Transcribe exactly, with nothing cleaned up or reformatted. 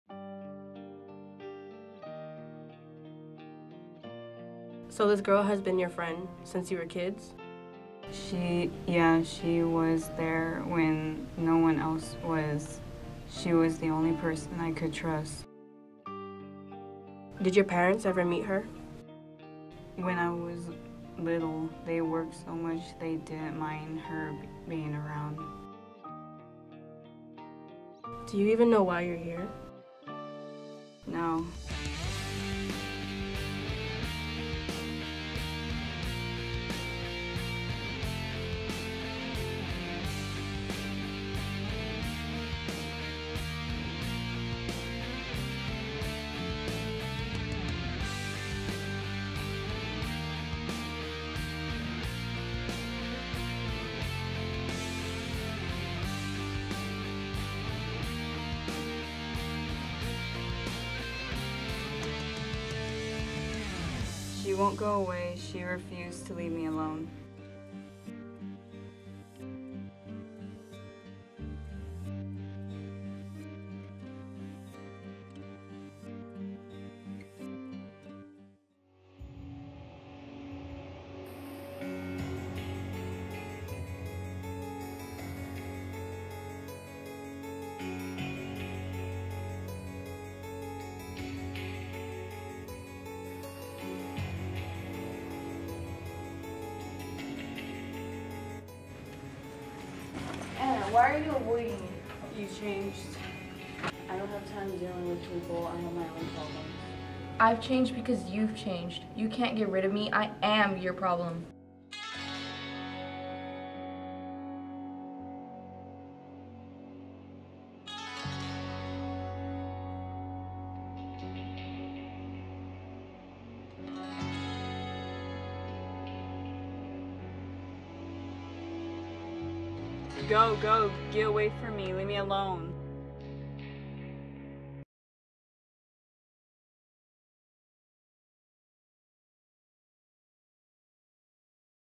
So this girl has been your friend since you were kids? She, yeah, she was there when no one else was. She was the only person I could trust. Did your parents ever meet her? When I was little, they worked so much they didn't mind her being around. Do you even know why you're here? No. She won't go away. She refused to leave me alone. Anna, why are you avoiding me? You changed. I don't have time dealing with people. I have my own problems. I've changed because you've changed. You can't get rid of me. I am your problem. Go, go, get away from me. Leave me alone.